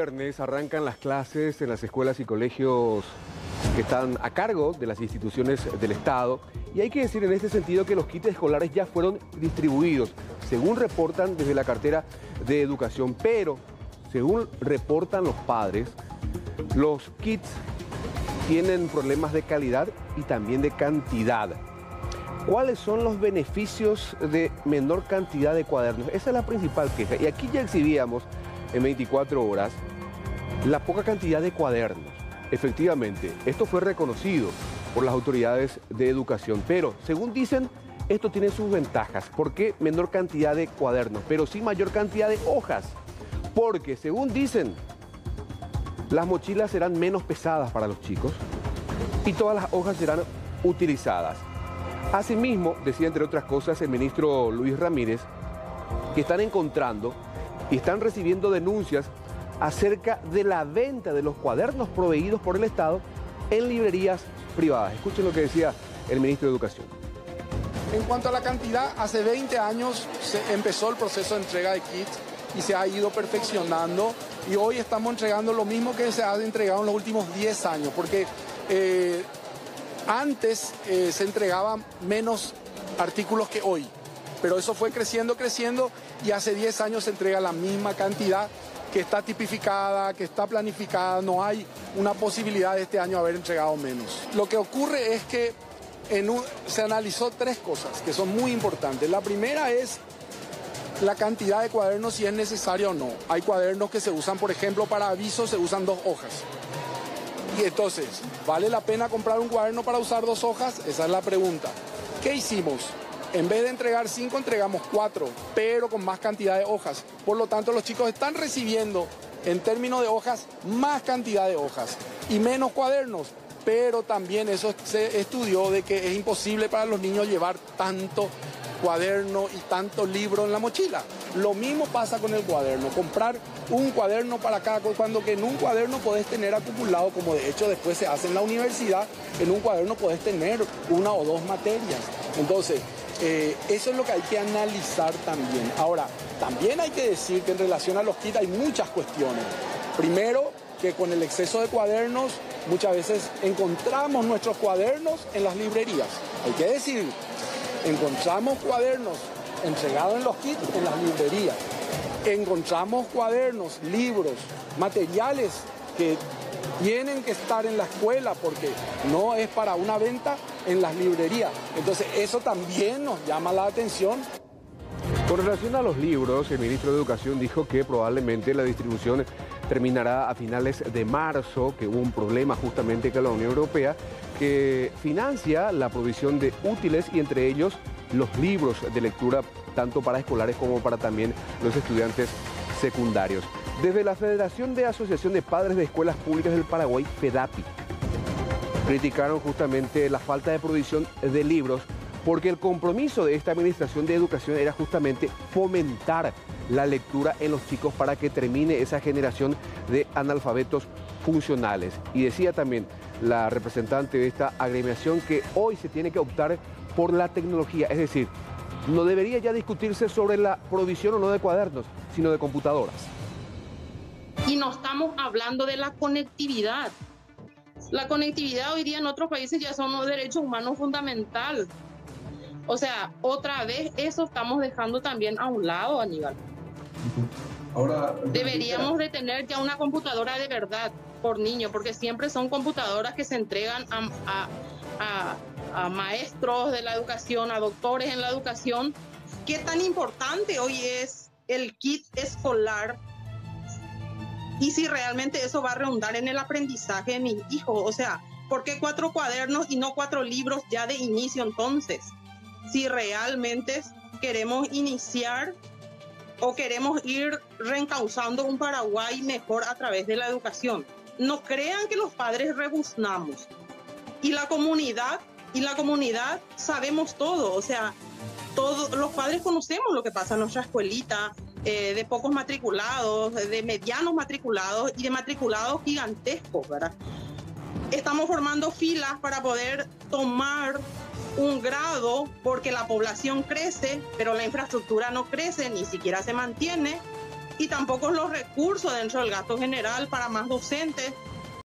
Viernes arrancan las clases en las escuelas y colegios que están a cargo de las instituciones del Estado. Y hay que decir en este sentido que los kits escolares ya fueron distribuidos, según reportan desde la cartera de Educación. Pero, según reportan los padres, los kits tienen problemas de calidad y también de cantidad. ¿Cuáles son los beneficios de menor cantidad de cuadernos? Esa es la principal queja. Y aquí ya exhibíamos en 24 horas la poca cantidad de cuadernos. Efectivamente, esto fue reconocido por las autoridades de educación, pero según dicen, esto tiene sus ventajas. ¿Por qué menor cantidad de cuadernos? Pero sí mayor cantidad de hojas, porque según dicen, las mochilas serán menos pesadas para los chicos y todas las hojas serán utilizadas. Asimismo, decía entre otras cosas el ministro Luis Ramírez, que están encontrando y están recibiendo denuncias acerca de la venta de los cuadernos proveídos por el Estado en librerías privadas. Escuchen lo que decía el ministro de Educación. En cuanto a la cantidad, hace 20 años se empezó el proceso de entrega de kits y se ha ido perfeccionando y hoy estamos entregando lo mismo que se ha entregado en los últimos 10 años, porque antes se entregaban menos artículos que hoy, pero eso fue creciendo y hace 10 años se entrega la misma cantidad que está tipificada, que está planificada. No hay una posibilidad de este año haber entregado menos. Lo que ocurre es que se analizó 3 cosas que son muy importantes. La primera es la cantidad de cuadernos, si es necesario o no. Hay cuadernos que se usan, por ejemplo, para avisos, se usan 2 hojas. Y entonces, ¿vale la pena comprar un cuaderno para usar 2 hojas? Esa es la pregunta. ¿Qué hicimos? En vez de entregar 5, entregamos 4, pero con más cantidad de hojas. Por lo tanto, los chicos están recibiendo, en términos de hojas, más cantidad de hojas y menos cuadernos. Pero también eso se estudió de que es imposible para los niños llevar tanto cuaderno y tanto libro en la mochila. Lo mismo pasa con el cuaderno. Comprar un cuaderno para cada cosa, cuando que en un cuaderno podés tener acumulado, como de hecho después se hace en la universidad, en un cuaderno podés tener 1 o 2 materias. Entonces, eso es lo que hay que analizar también. Ahora, también hay que decir que en relación a los kits hay muchas cuestiones. Primero, que con el exceso de cuadernos, muchas veces encontramos nuestros cuadernos en las librerías. Hay que decir, encontramos cuadernos entregados en los kits en las librerías. Encontramos cuadernos, libros, materiales que tienen que estar en la escuela porque no es para una venta en las librerías. Entonces eso también nos llama la atención. Con relación a los libros, el ministro de Educación dijo que probablemente la distribución terminará a finales de marzo, que hubo un problema justamente con la Unión Europea, que financia la provisión de útiles y entre ellos los libros de lectura, tanto para escolares como para también los estudiantes secundarios. Desde la Federación de Asociación de Padres de Escuelas Públicas del Paraguay, FEDAPI, criticaron justamente la falta de provisión de libros porque el compromiso de esta Administración de Educación era justamente fomentar la lectura en los chicos para que termine esa generación de analfabetos funcionales. Y decía también la representante de esta agremiación que hoy se tiene que optar por la tecnología, es decir, no debería ya discutirse sobre la provisión o no de cuadernos, sino de computadoras. Y no estamos hablando de la conectividad. La conectividad hoy día en otros países ya son un derecho humano fundamental. O sea, otra vez eso estamos dejando también a un lado, Aníbal. Ahora, deberíamos de tener ya una computadora de verdad por niño, porque siempre son computadoras que se entregan a maestros de la educación, a doctores en la educación. ¿Qué tan importante hoy es el kit escolar? Y si realmente eso va a redundar en el aprendizaje de mis hijos. O sea, ¿por qué 4 cuadernos y no 4 libros ya de inicio entonces? Si realmente queremos iniciar o queremos ir reencauzando un Paraguay mejor a través de la educación. No crean que los padres rebuznamos. Y la comunidad sabemos todo. O sea, todos los padres conocemos lo que pasa en nuestra escuelita, de pocos matriculados, de medianos matriculados y de matriculados gigantescos, ¿verdad? Estamos formando filas para poder tomar un grado porque la población crece, pero la infraestructura no crece, ni siquiera se mantiene. y tampoco los recursos dentro del gasto general para más docentes.